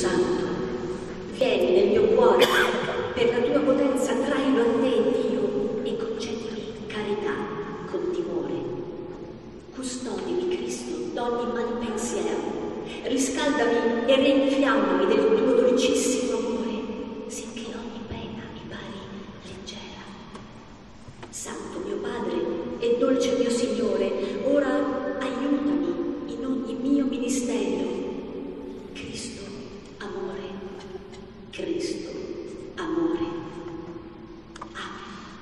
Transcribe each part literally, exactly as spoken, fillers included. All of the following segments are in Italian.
Santo, vieni nel mio cuore, per la tua potenza trailo a te, Dio, e concedimi carità con timore. Custodimi, Cristo, d'ogni malpensiero, riscaldami e rinfiammami del tuo dolcissimo amore, sicché ogni pena mi pari leggera. Santo mio Padre e dolce mio Signore, ora aiutami in ogni mio ministero. Cristo, amore, Cristo, amore. Amen.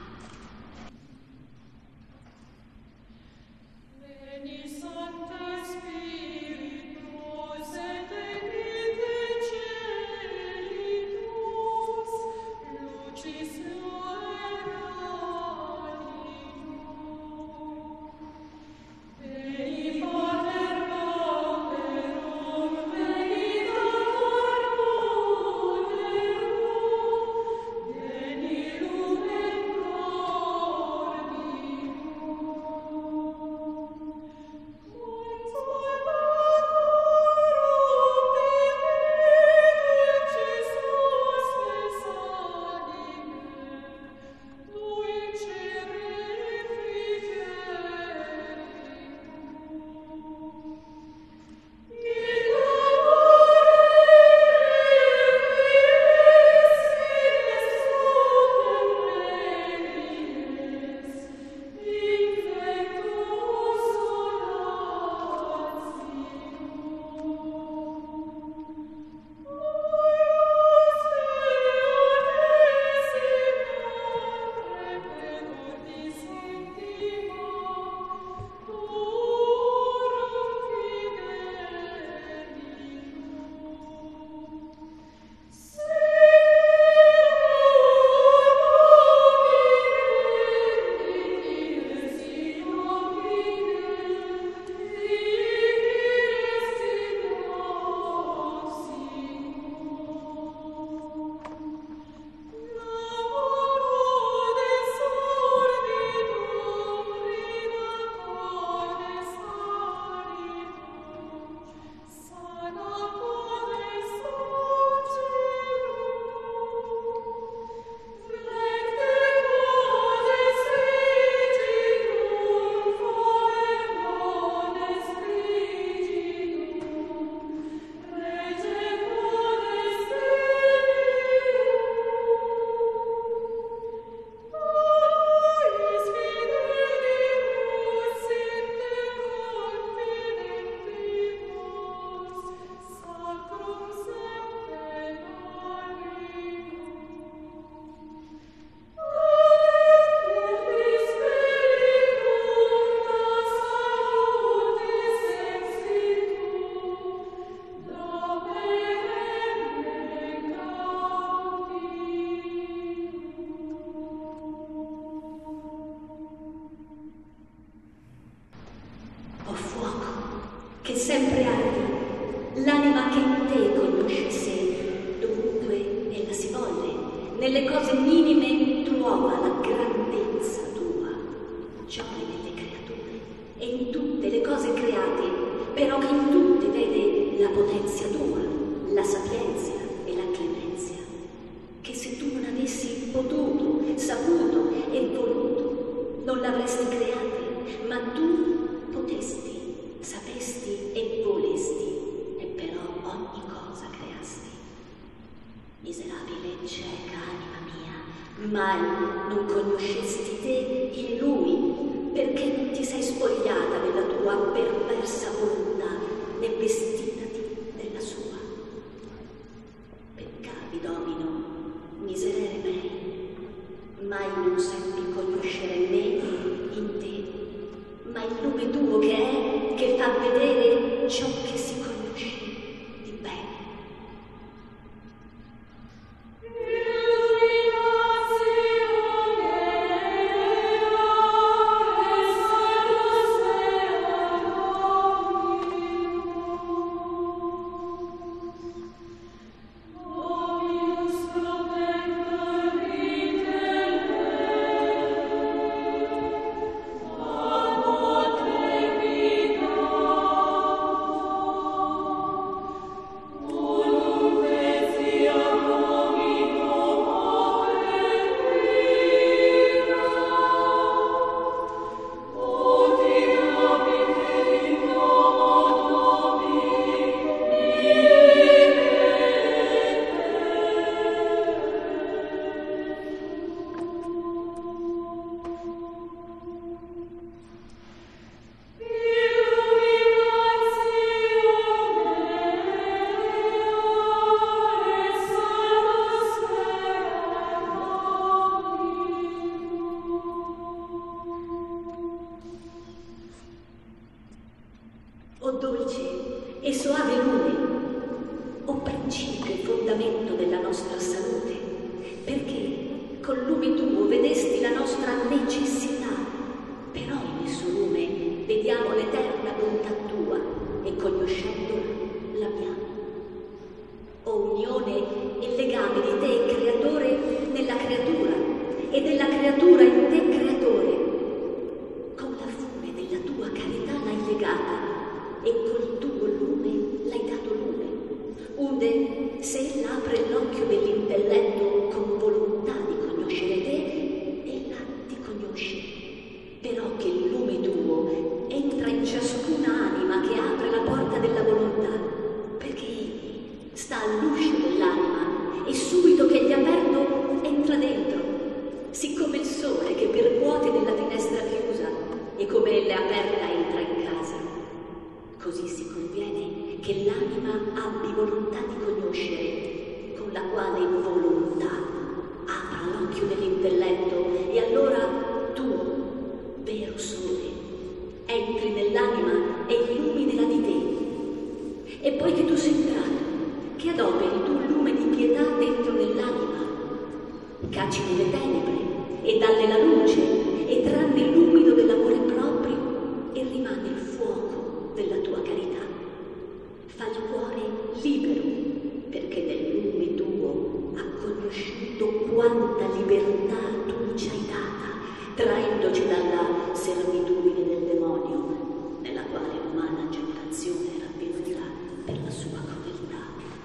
Veni, Sancte Spiritus, et venite celitus, lucis Lueralium. Veni, Pater Pauperum, veni, Dator Munerum, veni, Lumen che sempre ardi, l'anima che in te conosce sé, dovunque ella si volle, nelle cose minime trova la grandezza tua, gioia nelle creature e in tutte le cose create, però che in tutte vede la potenza tua, la sapienza e la clemenza, che se tu non avessi potuto, saputo e voluto, non l'avresti create, ma tu potesti, sapesti e volesti, e però ogni cosa creasti. Miserabile e cieca anima mia, mai non conoscesti te in lui, perché non ti sei spogliata della tua perversa volontà, né vestitati della sua. Peccavi, domino, miserere mei, mai non seppi conoscere me in te, ma il lume tuo che è, che fa vedere ciò che si conosce di bene. Oh o dolce e soave lume, o principio e fondamento della nostra salute, perché col lume tuo vedesti la nostra necessità, per ogni suo lume vediamo l'eterna bontà tua e conoscendola l'abbiamo. O unione e legame di te, creatore, nella creatura, e della creatura in te, creatore. Con la fune della tua carità l'hai legata e col tuo lume l'hai dato lume. Onde, se ella apre l'occhio dell'intelletto con volontà di conoscere te, ella ti conosce. Però che il lume tuo entra in ciascuna anima che apre la porta della volontà, perché egli sta all'uscio dell'anima e subito che gli è aperto entra dentro, siccome il sole che percuote nella finestra chiusa e come ella è aperta entra in casa. Così si conviene che l'anima abbia volontà di conoscere, con la quale volontà apra l'occhio dell'intelletto, e allora tu, vero sole, entri nell'anima e illuminela di te. E poi che tu sei entrato, che adoperi tu il lume di pietà dentro nell'anima, cacci nelle tenebre e dalle la luce e tranne l'umido dell'amore proprio e rimane il fuoco della tua carità. Fa il cuore libero, perché nel lume tuo ha conosciuto quanta libertà tu ci hai data, traendoci dalla servitudine del demonio, nella quale l'umana generazione era venuta per la sua crudeltà.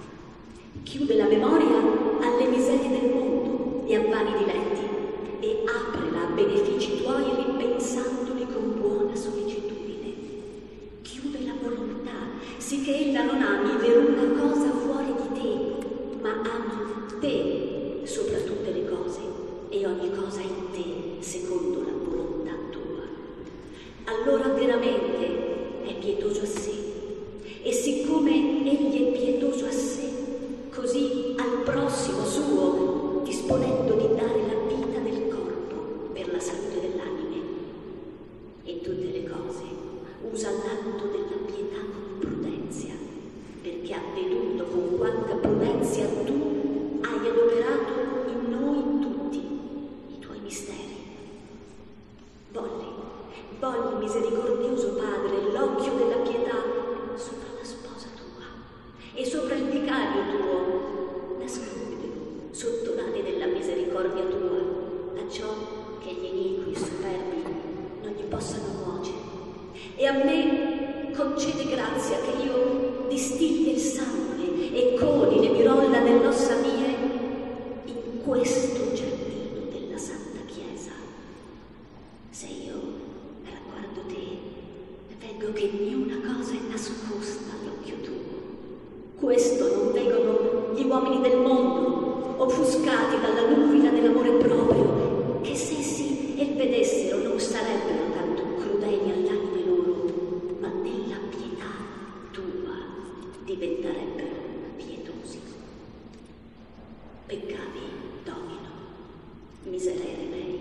Chiude la memoria alle miserie del mondo e a vani diletti, e aprela a benefici tuoi ripensandoli con buona sollecitudine. Chiude la volontà, sicché ella non ami veruna cosa fuori di te, ma ami te sopra tutte le cose, e ogni cosa in te secondo la volontà tua. Allora veramente è pietoso a sé, e siccome egli è pietoso a sé, così al prossimo suo, disponendo di dare la vita del corpo per la salute dell'anime. In tutte le cose usa l'atto della pietà con prudenzia, perché ha veduto con quanta prudenzia tu hai adoperato in noi tutti i tuoi misteri. Volli, volli, misericordioso Padre, l'occhio della pietà sopra la sposa tua e sopra il vicario tuo, nascondilo sotto l'ali della misericordia tua, acciò che gli iniqui e superbi non gli possano nuocere. E a me concede grazia che io distilli il sangue e coli le mirolla dell'ossa mie in questo giardino della Santa Chiesa. Se io ragguardo te, vengo che niuna cosa è nascosta all'occhio tuo. Questo non vedono gli uomini del mondo, offuscati dalla nuvula dell'amore proprio, che se essi e vedessero non sarebbero tanto crudeli all'anima loro, ma nella pietà tua diventerebbero pietosi. Peccavi, Domino, miserere mei.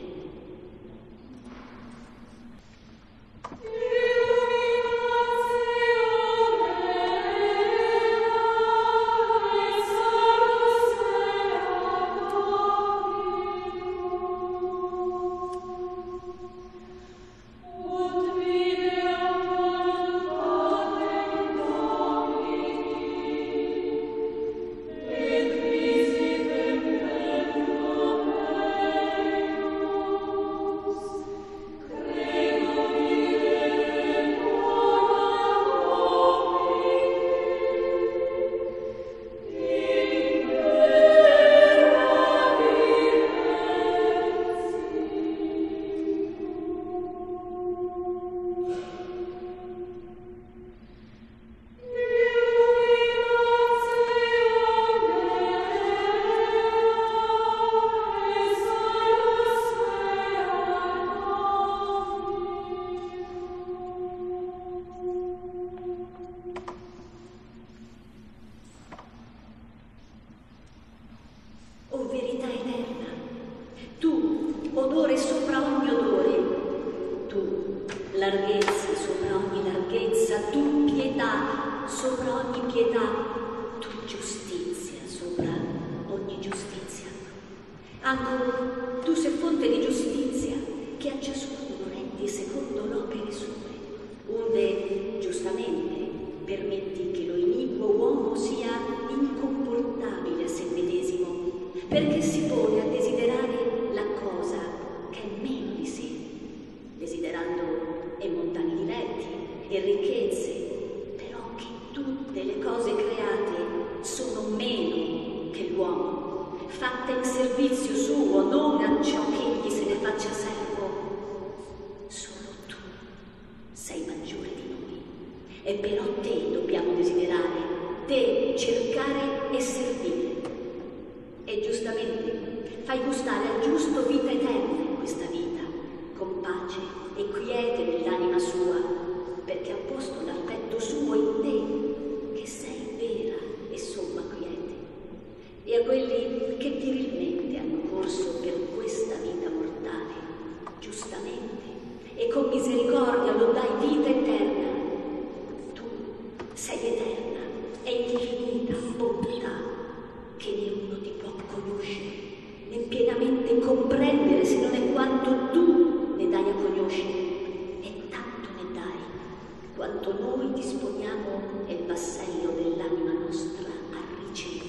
ogni pietà, tu giustizia sopra ogni giustizia. Ancora, tu sei fonte di giustizia, che a ciascuno rendi secondo l'opere sue, onde giustamente permetti che lo iniquo uomo sia incomportabile a se medesimo, perché si pone a desiderare la cosa che è meno di sé, desiderando e mondani diletti e ricchezze, però che tutte le cose create sono meno che l'uomo, fatte in servizio suo, non a ciò che egli se ne faccia servo. Solo tu sei maggiore di noi, e però te dobbiamo desiderare, te cercare e servire. E giustamente fai gustare al giusto vita eterna in questa vita, con pace e quiete nell'anima sua, perché ha posto l'affetto suo in te, che sei vera e somma quiete. E a quelli che virilmente hanno corso per questa vita mortale, giustamente e con misericordia lo dai vita eterna. Tu sei eterna e infinita bontà, che né uno ti può conoscere, né pienamente comprendere se non è quanto tu ne dai a conoscere, e tanto ne dai quanto noi disponiamo il vassello dell'anima nostra a ricevere.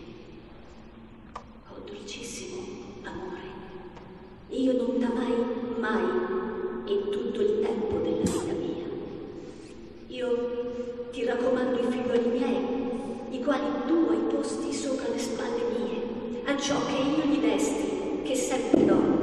Oh dolcissimo amore, io non t'amai mai in tutto il tempo della vita mia. Io ti raccomando i figlioli miei, i quali tu hai posti sopra le spalle mie, a ciò che io gli desti, che sempre do.